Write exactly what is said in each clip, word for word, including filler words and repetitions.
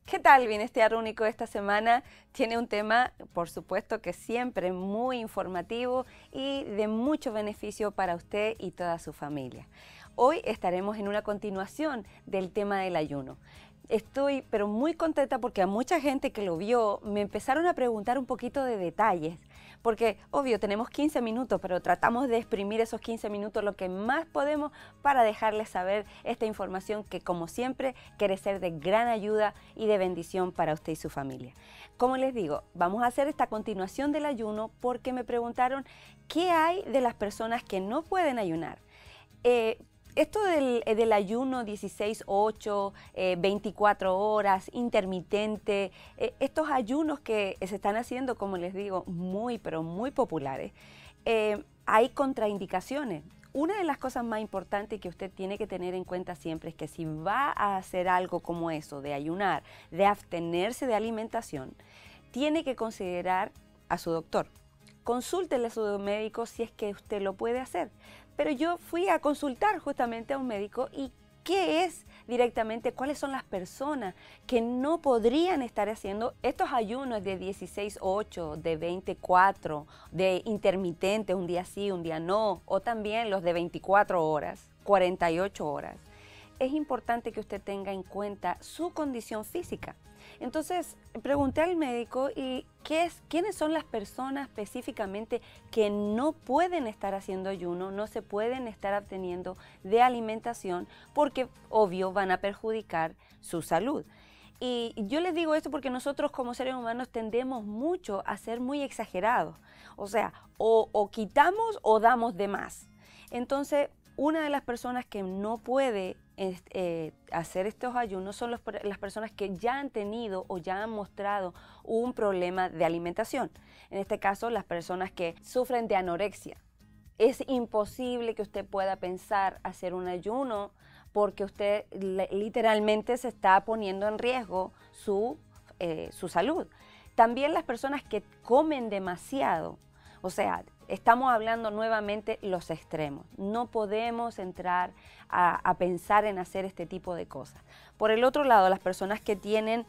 ¿Qué tal? Bienestar Único esta semana tiene un tema, por supuesto que siempre muy informativo y de mucho beneficio para usted y toda su familia. Hoy estaremos en una continuación del tema del ayuno. Estoy pero muy contenta porque a mucha gente que lo vio me empezaron a preguntar un poquito de detalles, porque obvio tenemos quince minutos, pero tratamos de exprimir esos quince minutos lo que más podemos para dejarles saber esta información que, como siempre, quiere ser de gran ayuda y de bendición para usted y su familia. Como les digo, vamos a hacer esta continuación del ayuno porque me preguntaron qué hay de las personas que no pueden ayunar. Eh, Esto del, del ayuno dieciséis ocho, eh, veinticuatro horas, intermitente, eh, estos ayunos que se están haciendo, como les digo, muy pero muy populares, eh, hay contraindicaciones. Una de las cosas más importantes que usted tiene que tener en cuenta siempre es que si va a hacer algo como eso, de ayunar, de abstenerse de alimentación, tiene que considerar a su doctor. Consúltele a su médico si es que usted lo puede hacer. Pero yo fui a consultar justamente a un médico y ¿qué es directamente? ¿Cuáles son las personas que no podrían estar haciendo estos ayunos de dieciséis ocho, de veinticuatro, de intermitente, un día sí, un día no, o también los de veinticuatro horas, cuarenta y ocho horas? Es importante que usted tenga en cuenta su condición física. Entonces, pregunté al médico y ¿qué es, quiénes son las personas específicamente que no pueden estar haciendo ayuno, no se pueden estar absteniendo de alimentación porque, obvio, van a perjudicar su salud. Y yo les digo esto porque nosotros como seres humanos tendemos mucho a ser muy exagerados. O sea, o, o quitamos o damos de más. Entonces, una de las personas que no puede eh, hacer estos ayunos son los, las personas que ya han tenido o ya han mostrado un problema de alimentación. En este caso, las personas que sufren de anorexia. Es imposible que usted pueda pensar hacer un ayuno porque usted literalmente se está poniendo en riesgo su, eh, su salud. También las personas que comen demasiado. O sea, estamos hablando nuevamente los extremos. No podemos entrar a, a pensar en hacer este tipo de cosas. Por el otro lado, las personas que tienen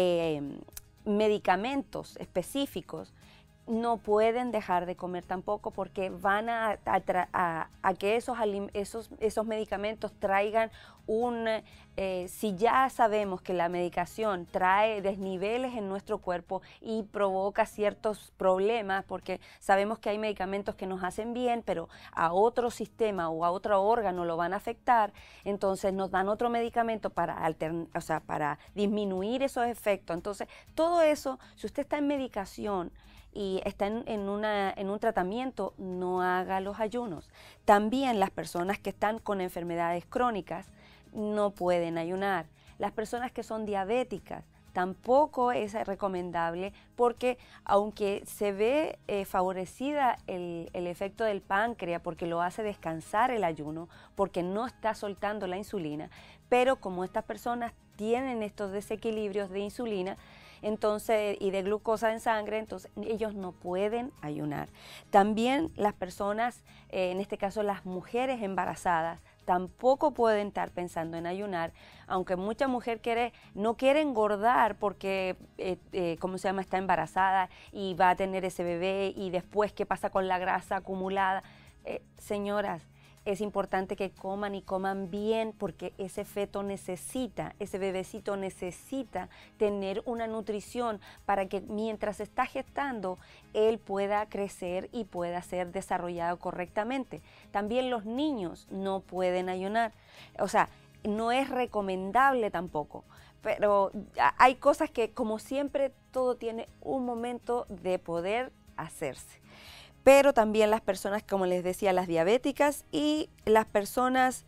eh, medicamentos específicos no pueden dejar de comer tampoco porque van a, a, a, a que esos, esos, esos medicamentos traigan un, eh, si ya sabemos que la medicación trae desniveles en nuestro cuerpo y provoca ciertos problemas, porque sabemos que hay medicamentos que nos hacen bien, pero a otro sistema o a otro órgano lo van a afectar, entonces nos dan otro medicamento para, altern, o sea, para disminuir esos efectos. Entonces, todo eso, si usted está en medicación, y está en, en, una, en un tratamiento, no haga los ayunos. También las personas que están con enfermedades crónicas no pueden ayunar. Las personas que son diabéticas tampoco es recomendable porque aunque se ve eh, favorecida el, el efecto del páncreas porque lo hace descansar el ayuno, porque no está soltando la insulina, pero como estas personas tienen estos desequilibrios de insulina, entonces, y de glucosa en sangre, entonces ellos no pueden ayunar. También las personas, eh, en este caso las mujeres embarazadas, tampoco pueden estar pensando en ayunar, aunque mucha mujer quiere, no quiere engordar porque, eh, eh, ¿cómo se llama?, está embarazada y va a tener ese bebé y después, ¿qué pasa con la grasa acumulada? Eh, señoras, es importante que coman y coman bien porque ese feto necesita, ese bebecito necesita tener una nutrición para que mientras está gestando, él pueda crecer y pueda ser desarrollado correctamente. También los niños no pueden ayunar, o sea, no es recomendable tampoco. Pero hay cosas que, como siempre, todo tiene un momento de poder hacerse. Pero también las personas, como les decía, las diabéticas y las personas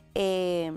eh,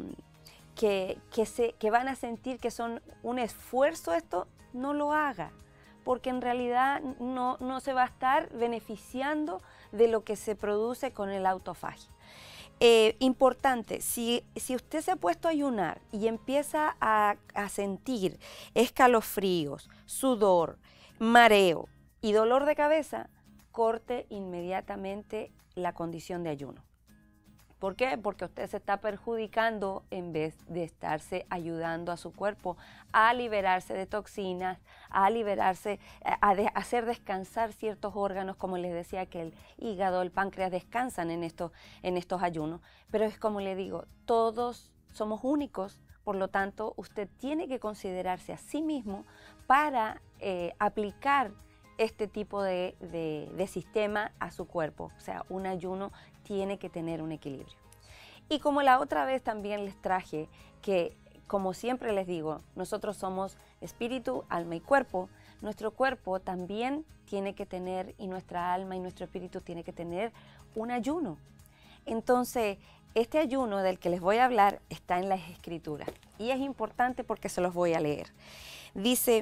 que, que, se, que van a sentir que son un esfuerzo esto, no lo haga, porque en realidad no, no se va a estar beneficiando de lo que se produce con el autofagia. Eh, importante, si, si usted se ha puesto a ayunar y empieza a, a sentir escalofríos, sudor, mareo y dolor de cabeza, corte inmediatamente la condición de ayuno. ¿Por qué? Porque usted se está perjudicando en vez de estarse ayudando a su cuerpo a liberarse de toxinas, a liberarse, a de, hacer descansar ciertos órganos, como les decía que el hígado, el páncreas descansan en estos, en estos ayunos. Pero es como le digo, todos somos únicos, por lo tanto usted tiene que considerarse a sí mismo para eh, aplicar este tipo de, de, de sistema a su cuerpo. O sea, un ayuno tiene que tener un equilibrio. Y como la otra vez también les traje que, como siempre les digo, nosotros somos espíritu, alma y cuerpo. Nuestro cuerpo también tiene que tener, y nuestra alma y nuestro espíritu tiene que tener un ayuno. Entonces, este ayuno del que les voy a hablar está en las Escrituras. Y es importante porque se los voy a leer. Dice: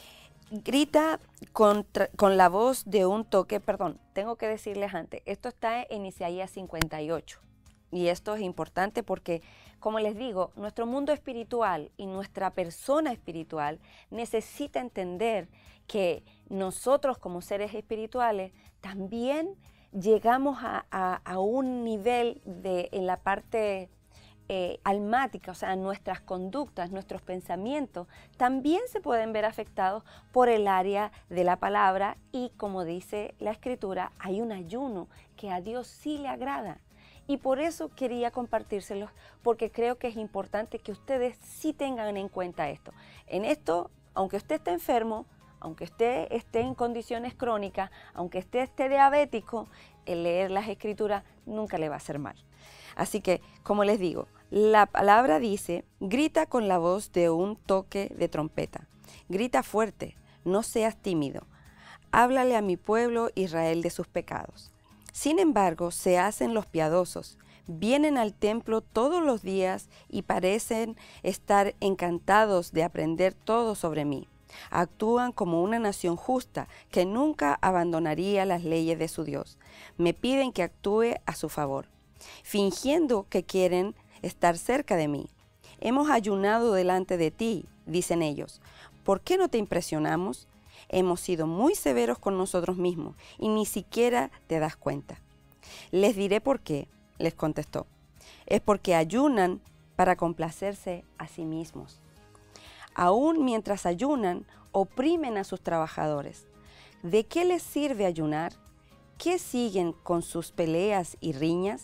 grita contra, con la voz de un toque, perdón, tengo que decirles antes, esto está en Isaías cincuenta y ocho. Y esto es importante porque, como les digo, nuestro mundo espiritual y nuestra persona espiritual necesita entender que nosotros como seres espirituales también llegamos a, a, a un nivel de, en la parte eh, almática, o sea, nuestras conductas, nuestros pensamientos, también se pueden ver afectados por el área de la palabra y, como dice la Escritura, hay un ayuno que a Dios sí le agrada. Y por eso quería compartírselos, porque creo que es importante que ustedes sí tengan en cuenta esto. En esto, aunque usted esté enfermo, aunque usted esté en condiciones crónicas, aunque usted esté diabético, el leer las Escrituras nunca le va a hacer mal. Así que, como les digo, la palabra dice: grita con la voz de un toque de trompeta. Grita fuerte, no seas tímido. Háblale a mi pueblo Israel de sus pecados. Sin embargo, se hacen los piadosos, vienen al templo todos los días y parecen estar encantados de aprender todo sobre mí. Actúan como una nación justa que nunca abandonaría las leyes de su Dios. Me piden que actúe a su favor, fingiendo que quieren estar cerca de mí. Hemos ayunado delante de ti, dicen ellos. ¿Por qué no te impresionamos? Hemos sido muy severos con nosotros mismos y ni siquiera te das cuenta. Les diré por qué, les contestó. Es porque ayunan para complacerse a sí mismos. Aún mientras ayunan, oprimen a sus trabajadores. ¿De qué les sirve ayunar? ¿Qué siguen con sus peleas y riñas?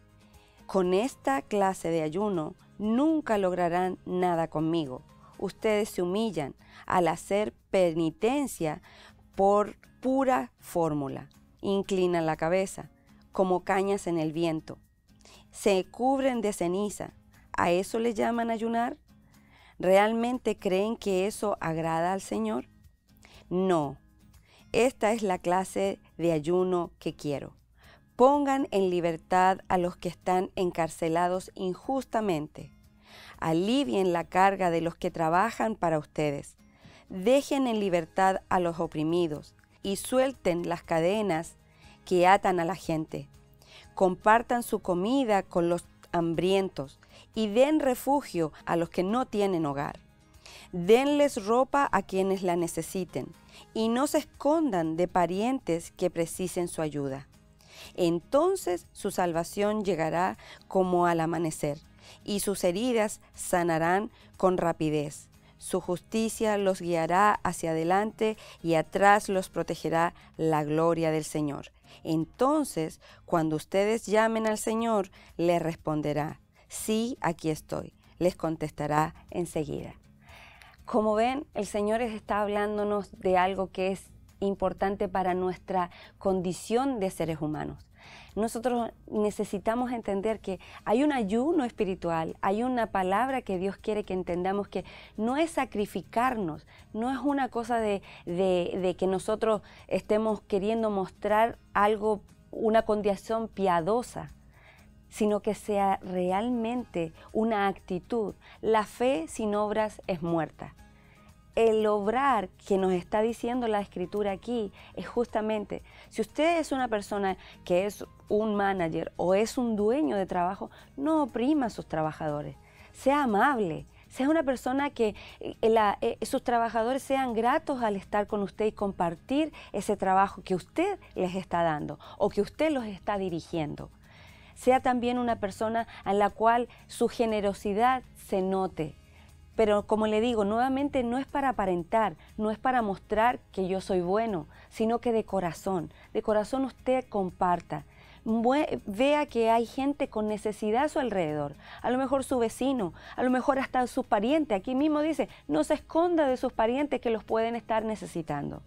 Con esta clase de ayuno nunca lograrán nada conmigo. Ustedes se humillan al hacer penitencia por pura fórmula. Inclinan la cabeza como cañas en el viento. Se cubren de ceniza. ¿A eso le llaman ayunar? ¿Realmente creen que eso agrada al Señor? No. Esta es la clase de ayuno que quiero. Pongan en libertad a los que están encarcelados injustamente. Alivien la carga de los que trabajan para ustedes. Dejen en libertad a los oprimidos y suelten las cadenas que atan a la gente. Compartan su comida con los hambrientos y den refugio a los que no tienen hogar. Denles ropa a quienes la necesiten y no se escondan de parientes que precisen su ayuda. Entonces su salvación llegará como al amanecer y sus heridas sanarán con rapidez. Su justicia los guiará hacia adelante y atrás los protegerá la gloria del Señor. Entonces, cuando ustedes llamen al Señor, les responderá: sí, aquí estoy. Les contestará enseguida. Como ven, el Señor está hablándonos de algo que es importante para nuestra condición de seres humanos. Nosotros necesitamos entender que hay un ayuno espiritual, hay una palabra que Dios quiere que entendamos, que no es sacrificarnos, no es una cosa de, de, de que nosotros estemos queriendo mostrar algo, una condición piadosa, sino que sea realmente una actitud. La fe sin obras es muerta. El obrar que nos está diciendo la Escritura aquí es justamente, si usted es una persona que es un manager o es un dueño de trabajo, no oprima a sus trabajadores, sea amable, sea una persona que la, eh, sus trabajadores sean gratos al estar con usted y compartir ese trabajo que usted les está dando o que usted los está dirigiendo. Sea también una persona a la cual su generosidad se note. Pero como le digo, nuevamente no es para aparentar, no es para mostrar que yo soy bueno, sino que de corazón, de corazón usted comparta. Vea que hay gente con necesidad a su alrededor, a lo mejor su vecino, a lo mejor hasta su pariente. Aquí mismo dice, no se esconda de sus parientes que los pueden estar necesitando.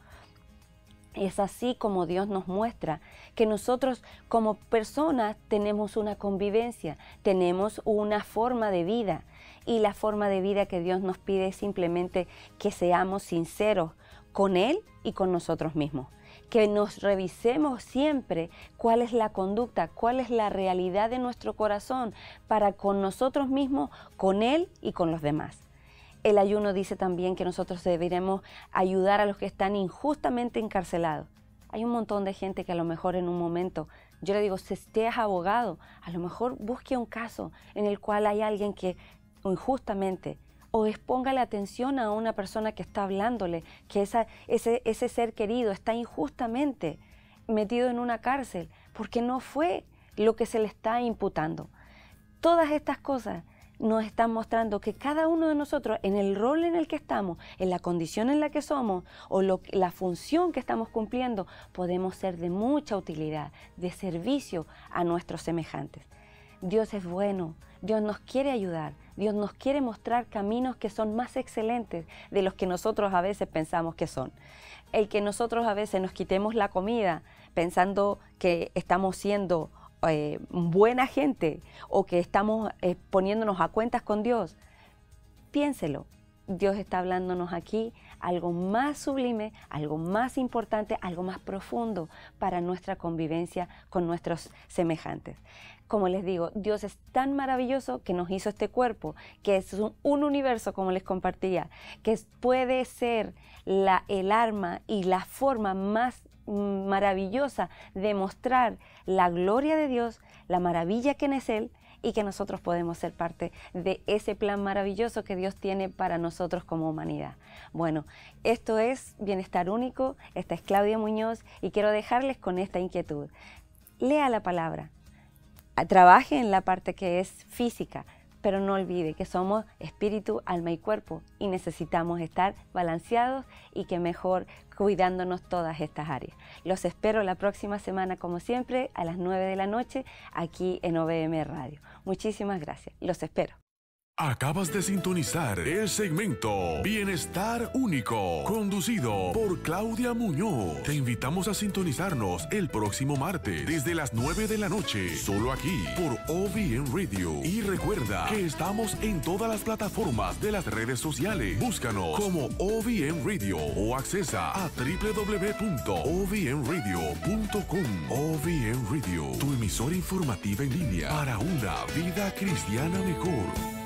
Es así como Dios nos muestra que nosotros como personas tenemos una convivencia, tenemos una forma de vida. Y la forma de vida que Dios nos pide es simplemente que seamos sinceros con Él y con nosotros mismos. Que nos revisemos siempre cuál es la conducta, cuál es la realidad de nuestro corazón para con nosotros mismos, con Él y con los demás. El ayuno dice también que nosotros deberemos ayudar a los que están injustamente encarcelados. Hay un montón de gente que a lo mejor en un momento, yo le digo, si usted es abogado, a lo mejor busque un caso en el cual hay alguien que injustamente, o expóngale atención a una persona que está hablándole, que esa, ese, ese ser querido está injustamente metido en una cárcel, porque no fue lo que se le está imputando. Todas estas cosas nos están mostrando que cada uno de nosotros, en el rol en el que estamos, en la condición en la que somos, o lo, la función que estamos cumpliendo, podemos ser de mucha utilidad, de servicio a nuestros semejantes. Dios es bueno, Dios nos quiere ayudar, Dios nos quiere mostrar caminos que son más excelentes de los que nosotros a veces pensamos que son. El que nosotros a veces nos quitemos la comida pensando que estamos siendo eh, buena gente o que estamos eh, poniéndonos a cuentas con Dios, piénselo. Dios está hablándonos aquí algo más sublime, algo más importante, algo más profundo para nuestra convivencia con nuestros semejantes. Como les digo, Dios es tan maravilloso que nos hizo este cuerpo, que es un, un universo, como les compartía, que puede ser la, el arma y la forma más maravillosa de mostrar la gloria de Dios, la maravilla que es Él, y que nosotros podemos ser parte de ese plan maravilloso que Dios tiene para nosotros como humanidad. Bueno, esto es Bienestar Único, esta es Claudia Muñoz y quiero dejarles con esta inquietud. Lea la palabra, trabaje en la parte que es física, pero no olvide que somos espíritu, alma y cuerpo y necesitamos estar balanceados y que mejor cuidándonos todas estas áreas. Los espero la próxima semana, como siempre, a las nueve de la noche, aquí en O V M Radio. Muchísimas gracias. Los espero. Acabas de sintonizar el segmento Bienestar Único, conducido por Claudia Muñoz. Te invitamos a sintonizarnos el próximo martes desde las nueve de la noche, solo aquí por O V M Radio. Y recuerda que estamos en todas las plataformas de las redes sociales. Búscanos como O V M Radio o accesa a w w w punto o v m radio punto com. O V M Radio, tu emisora informativa en línea para una vida cristiana mejor.